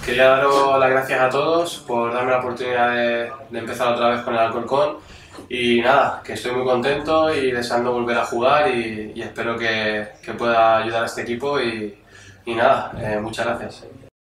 quería daros las gracias a todos por darme la oportunidad de empezar otra vez con el Alcorcón y nada, que estoy muy contento y deseando volver a jugar y espero que pueda ayudar a este equipo y nada, muchas gracias.